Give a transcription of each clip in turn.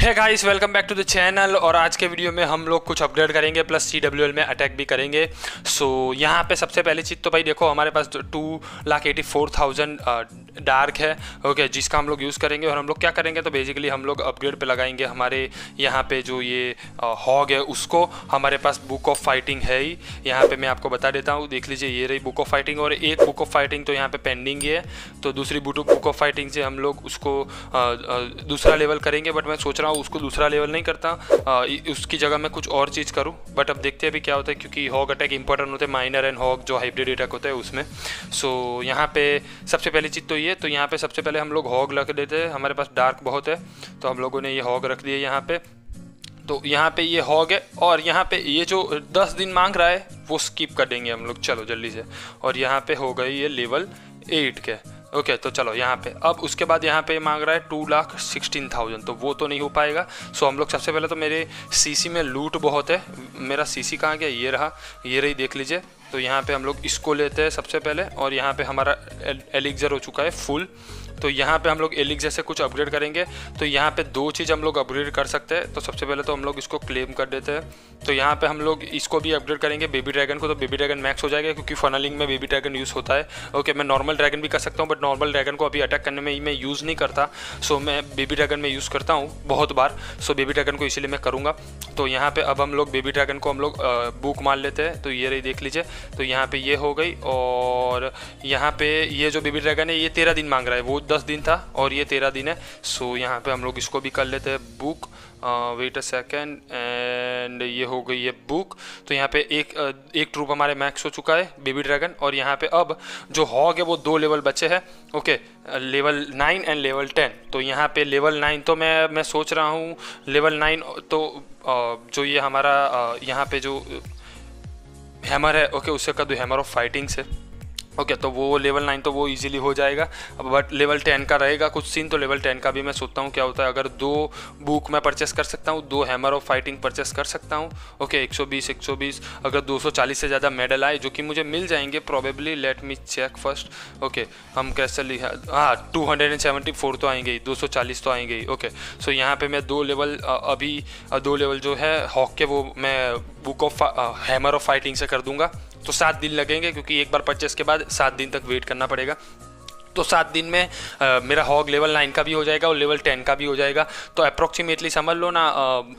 Hey guys, welcome back to the channel. और आज के वीडियो में हम लोग कुछ अपग्रेड करेंगे प्लस CWL में अटैक भी करेंगे। सो यहाँ पे सबसे पहली चीज़ तो भाई देखो, हमारे पास 2,84,000 डार्क है, ओके, जिसका हम लोग यूज़ करेंगे। और हम लोग क्या करेंगे तो बेसिकली हम लोग अपग्रेड पे लगाएंगे हमारे यहाँ पे जो ये हॉग है उसको। हमारे पास बुक ऑफ फाइटिंग है ही, यहाँ पे मैं आपको बता देता हूँ, देख लीजिए, ये रही बुक ऑफ फाइटिंग। और एक बुक ऑफ फाइटिंग तो यहाँ पे पेंडिंग ही है, तो दूसरी बुक ऑफ फाइटिंग से हम लोग उसको दूसरा लेवल करेंगे। बट मैं सोच रहा हूँ उसको दूसरा लेवल नहीं करता, उसकी जगह मैं कुछ और चीज़ करूँ। बट अब देखते हैं अभी क्या होता है, क्योंकि हॉग अटैक इंपॉर्टेंट होते हैं, माइनर एंड हॉग जो हाइब्रिड अटैक होता है उसमें। सो यहाँ पे सबसे पहली चीज़ तो ये, तो यहाँ पे सबसे पहले हम लोग हॉग रख देते हैं। हमारे पास डार्क बहुत है तो हम लोगों ने ये हॉग रख दिए यहाँ पे। तो यहाँ पे ये हॉग है, और यहाँ पे ये जो 10 दिन मांग रहा है वो स्किप कर देंगे हम लोग, चलो जल्दी से। और यहाँ पे हो गई ये लेवल 8 के, ओके। तो चलो यहाँ पे अब उसके बाद यहाँ पे मांग रहा है 2,16,000, तो वो तो नहीं हो पाएगा। सो हम लोग सबसे पहले तो मेरे सीसी में लूट बहुत है। मेरा सीसी कहाँ गया, ये रहा, ये रही, देख लीजिए। तो यहाँ पे हम लोग इसको लेते हैं सबसे पहले, और यहाँ पे हमारा एलिक्जर हो चुका है फुल। तो यहाँ पे हम लोग एलिक्जर से कुछ अपग्रेड करेंगे। तो यहाँ पे दो चीज़ हम लोग अपग्रेड कर सकते हैं। तो सबसे पहले तो हम लोग इसको क्लेम कर देते हैं। तो यहाँ पे हम लोग इसको भी अपग्रेड करेंगे, बेबी ड्रैगन को। तो बेबी ड्रैगन मैक्स हो जाएगा, क्योंकि फनलिंग में बेबी ड्रैगन यूज़ होता है, ओके। मैं नॉर्मल ड्रैगन भी कर सकता हूँ, बट नॉर्मल ड्रैगन को अभी अटैक करने में मैं यूज़ नहीं करता। सो मैं बेबी ड्रैगन में यूज़ करता हूँ बहुत बार। सो बेबी ड्रैगन को इसीलिए मैं करूँगा। तो यहाँ पे अब हम लोग बेबी ड्रैगन को हम लोग बुक मार लेते हैं। तो ये रही, देख लीजिए। तो यहाँ पे ये हो गई, और यहाँ पे ये जो बेबी ड्रैगन है ये 13 दिन मांग रहा है, वो 10 दिन था और ये 13 दिन है। सो यहाँ पे हम लोग इसको भी कर लेते हैं book. Wait a second, and ये हो गई है बुक। तो यहाँ पे एक ट्रूप हमारे मैक्स हो चुका है, बेबी ड्रैगन। और यहाँ पे अब जो हॉग है वो 2 लेवल बचे हैं, ओके, लेवल 9 एंड लेवल 10। तो यहाँ पे लेवल 9 तो मैं सोच रहा हूँ लेवल 9 तो जो ये हमारा यहाँ पे जो हैमर है, ओके, उससे का दो हैमर ऑफ फाइटिंग से, ओके। तो वो लेवल 9 तो वो इजीली हो जाएगा। अब बट लेवल 10 का रहेगा कुछ सीन। तो लेवल 10 का भी मैं सोचता हूँ क्या होता है, अगर 2 बुक मैं परचेस कर सकता हूँ, 2 हैमर ऑफ फाइटिंग परचेस कर सकता हूँ, ओके। 120 अगर 240 से ज़्यादा मेडल आए, जो कि मुझे मिल जाएंगे probably, let me check first, okay. हम कैसे लिखा, हाँ, 274 तो आएंगे ही, 240 तो आएंगे ही, ओके। सो यहाँ पर मैं 2 लेवल अभी 2 लेवल जो है हॉक के वो मैं book of hammer of fighting से कर दूंगा। तो 7 दिन लगेंगे, क्योंकि एक बार परचेस के बाद 7 दिन तक वेट करना पड़ेगा। तो 7 दिन में मेरा हॉग लेवल 9 का भी हो जाएगा और लेवल 10 का भी हो जाएगा। तो अप्रॉक्सीमेटली समझ लो ना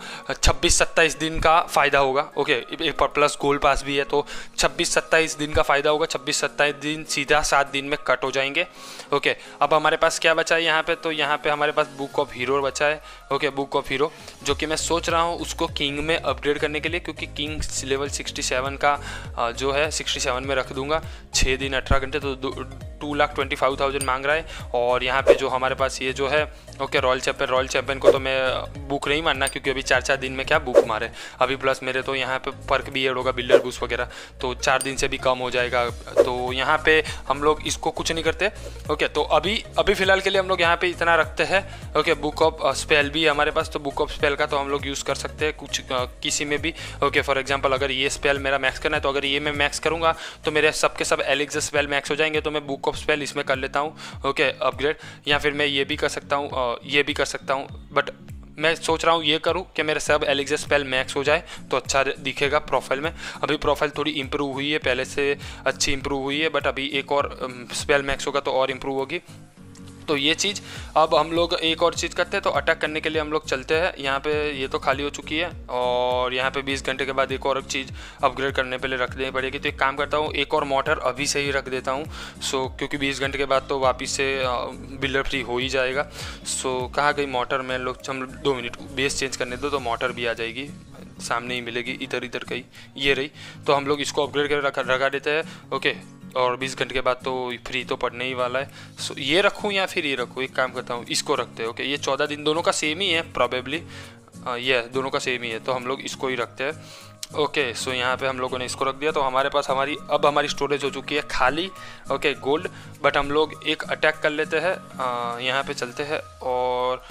26-27 दिन का फ़ायदा होगा, ओके। एक प्लस गोल्ड पास भी है, तो 26-27 दिन का फ़ायदा होगा। 26-27 दिन सीधा 7 दिन में कट हो जाएंगे, ओके। अब हमारे पास क्या बचा है यहाँ पे, तो यहाँ पे हमारे पास बुक ऑफ हीरो बचा है, ओके, बुक ऑफ हीरो, जो कि मैं सोच रहा हूँ उसको किंग में अपग्रेड करने के लिए, क्योंकि किंग लेवल 67 का जो है 67 में रख दूंगा। 6 दिन 18 घंटे, तो 2,25,000 मांग रहा है। और यहाँ पे जो हमारे पास ये जो है, ओके, रॉयल चैंपियन को तो मैं बुक नहीं मानना, क्योंकि अभी 4 दिन में क्या बुक मारे अभी। प्लस मेरे तो यहाँ पे पर्क भी ऐड होगा, बिल्डर बूस्ट वगैरह, तो 4 दिन से भी कम हो जाएगा। तो यहाँ पे हम लोग इसको कुछ नहीं करते, ओके। तो अभी फिलहाल के लिए हम लोग यहाँ पे इतना रखते हैं, ओके। बुक ऑफ स्पेल भी है हमारे पास, तो बुक ऑफ स्पेल का तो हम लोग यूज़ कर सकते हैं कुछ किसी में भी, ओके। फॉर एग्जाम्पल अगर ये स्पेल मेरा मैक्स करना है, तो अगर ये मैं मैक्स करूँगा तो मेरे सबके सब एलिक्सर स्पेल मैक्स हो जाएंगे। तो मैं बुक ऑफ स्पेल इसमें कर लेता हूँ, ओके, अपग्रेड। या फिर मैं ये भी कर सकता हूँ, ये भी कर सकता हूँ, बट मैं सोच रहा हूँ ये करूँ कि मेरे सब एलिक्सर स्पेल मैक्स हो जाए, तो अच्छा दिखेगा प्रोफाइल में। अभी प्रोफाइल थोड़ी इंप्रूव हुई है, पहले से अच्छी इंप्रूव हुई है, बट अभी एक और स्पेल मैक्स होगा तो और इम्प्रूव होगी। तो ये चीज़ अब हम लोग एक और चीज़ करते हैं। तो अटैक करने के लिए हम लोग चलते हैं। यहाँ पे ये तो खाली हो चुकी है, और यहाँ पे 20 घंटे के बाद एक और चीज़ अपग्रेड करने पे रख देनी पड़ेगी। तो एक काम करता हूँ, एक और मोटर अभी से ही रख देता हूँ। सो क्योंकि 20 घंटे के बाद तो वापस से बिल्डर फ्री हो ही जाएगा। सो कहाँ गई मोटर, मैं लोग हम 2 मिनट बेस चेंज करने दो, तो मोटर भी आ जाएगी, सामने ही मिलेगी, इधर कहीं, ये रही। तो हम लोग इसको अपग्रेड कर रखा देते हैं, ओके। और 20 घंटे के बाद तो फ्री तो पड़ने ही वाला है। सो ये रखूँ या फिर ये रखूँ, एक काम करता हूँ, इसको रखते हैं, ओके। ये 14 दिन दोनों का सेम ही है प्रॉबेबली, ये दोनों का सेम ही है, तो हम लोग इसको ही रखते हैं, ओके। सो यहाँ पे हम लोगों ने इसको रख दिया। तो हमारे पास अब हमारी स्टोरेज हो चुकी है खाली, ओके, गोल्ड। बट हम लोग एक अटैक कर लेते हैं, यहाँ पे चलते हैं, और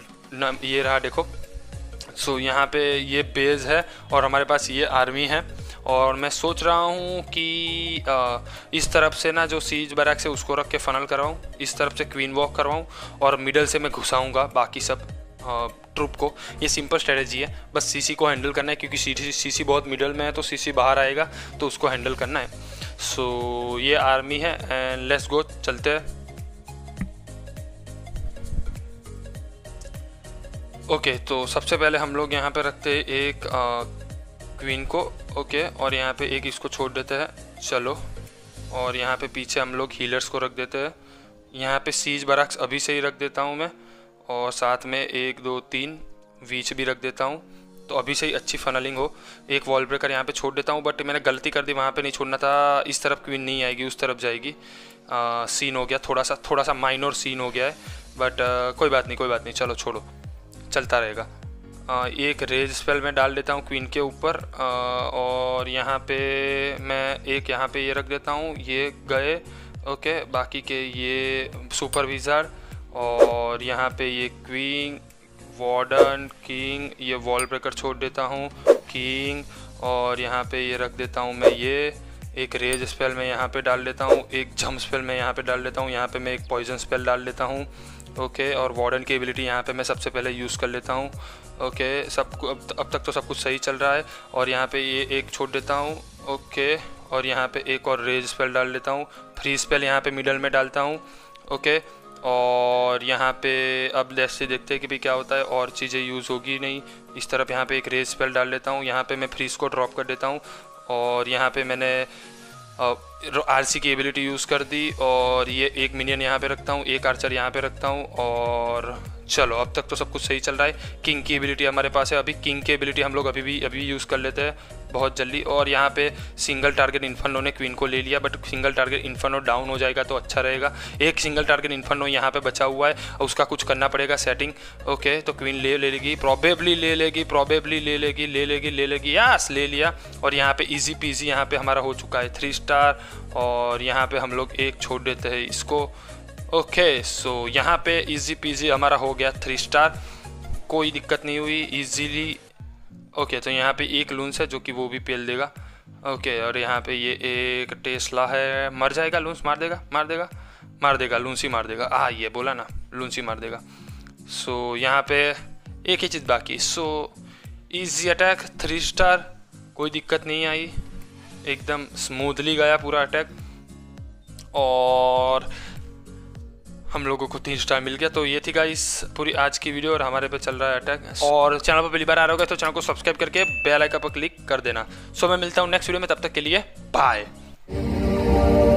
ये रहा देखो। सो यहाँ पे ये बेस है, और हमारे पास ये आर्मी है। और मैं सोच रहा हूँ कि इस तरफ से ना जो सीज बैरक से उसको रख के फनल करवाऊँ, इस तरफ से क्वीन वॉक करवाऊँ, और मिडल से मैं घुसाऊँगा बाकी सब, ट्रुप को। ये सिंपल स्ट्रेटजी है, बस सीसी को हैंडल करना है क्योंकि सीसी बहुत मिडल में है तो सीसी बाहर आएगा तो उसको हैंडल करना है। सो ये आर्मी है एंड लेट्स गो, चलते हैं। ओके तो सबसे पहले हम लोग यहाँ पे रखते हैं एक क्वीन को, ओके, और यहाँ पे एक इसको छोड़ देते हैं, चलो। और यहाँ पे पीछे हम लोग हीलर्स को रख देते हैं। यहाँ पे सीज बराक्स अभी से ही रख देता हूँ मैं, और साथ में 1 2 3 वीच भी रख देता हूँ तो अभी से ही अच्छी फनलिंग हो। एक वॉल ब्रेकर यहाँ पे छोड़ देता हूँ, बट मैंने गलती कर दी, वहाँ पे नहीं छोड़ना था। इस तरफ क्वीन नहीं आएगी, उस तरफ जाएगी। सीन हो गया, थोड़ा सा माइनर सीन हो गया है, बट कोई बात नहीं, चलो छोड़ो, चलता रहेगा। एक रेज स्पेल में डाल देता हूँ क्वीन के ऊपर, और यहाँ पे मैं एक यहाँ पे ये रख देता हूँ, ये गए, ओके। बाकी के ये सुपर विजार्ड, और यहाँ पे ये क्वीन, वार्डन, किंग, ये वॉल ब्रेकर छोड़ देता हूँ, किंग, और यहाँ पे ये रख देता हूँ मैं ये एक रेज स्पेल में यहाँ पे डाल देता हूँ, एक जंप स्पेल में यहाँ पे डाल देता हूँ, यहाँ पे मैं एक पॉइजन स्पेल डाल देता हूँ, ओके। और वार्डन की एबिलिटी यहाँ पे मैं सबसे पहले यूज़ कर लेता हूँ, ओके। अब तक तो सब कुछ सही चल रहा है। और यहाँ पे ये एक छोड़ देता हूँ, ओके। और यहाँ पे एक और रेज स्पेल डाल देता हूँ, फ्री स्पेल यहाँ पे मिडल में डालता हूँ, ओके। और यहाँ पे अब लेट्स से देखते हैं कि भाई क्या होता है, और चीज़ें यूज़ होगी नहीं। इस तरफ यहाँ पे एक रेज स्पेल डाल देता हूँ, यहाँ पे मैं फ्रीज को ड्रॉप कर देता हूँ, और यहाँ पे मैंने आरसी की एबिलिटी यूज़ कर दी, और ये एक मिनियन यहाँ पे रखता हूँ, एक आर्चर यहाँ पे रखता हूँ, और चलो अब तक तो सब कुछ सही चल रहा है। किंग की एबिलिटी हमारे पास है, अभी किंग की एबिलिटी हम लोग अभी यूज़ कर लेते हैं बहुत जल्दी। और यहाँ पे सिंगल टारगेट इन्फर्नो ने क्वीन को ले लिया, but single target inferno down हो जाएगा तो अच्छा रहेगा। एक सिंगल टारगेट इन्फर्नो यहाँ पे बचा हुआ है, उसका कुछ करना पड़ेगा सेटिंग, ओके। तो क्वीन ले लेगी, प्रॉबेबली ले लेगी, यस ले लिया। और यहाँ पे इजी पीजी यहाँ पे हमारा हो चुका है 3 स्टार, और यहाँ पे हम लोग एक छोड़ देते हैं इसको, ओके। सो यहाँ पे इजी पीजी हमारा हो गया 3 स्टार, कोई दिक्कत नहीं हुई, इजीली, ओके। तो यहाँ पे एक लूंस है जो कि वो भी पेल देगा, ओके। और यहाँ पे ये एक टेस्ला है, मर जाएगा लूंस, मार देगा लूंस ही मार देगा, ये बोला ना, लूंस ही मार देगा। सो यहाँ पे एक ही चीज़ बाकी, सो इजी अटैक 3 स्टार, कोई दिक्कत नहीं आई, एकदम स्मूथली गया पूरा अटैक, और हम लोगों को 3 स्टार मिल गया। तो ये थी गाइस पूरी आज की वीडियो, और हमारे पे चल रहा है अटैक। और चैनल पर पहली बार आ रहे होगे तो चैनल को सब्सक्राइब करके बेल आइकन पर क्लिक कर देना। सो मैं मिलता हूँ नेक्स्ट वीडियो में, तब तक के लिए बाय।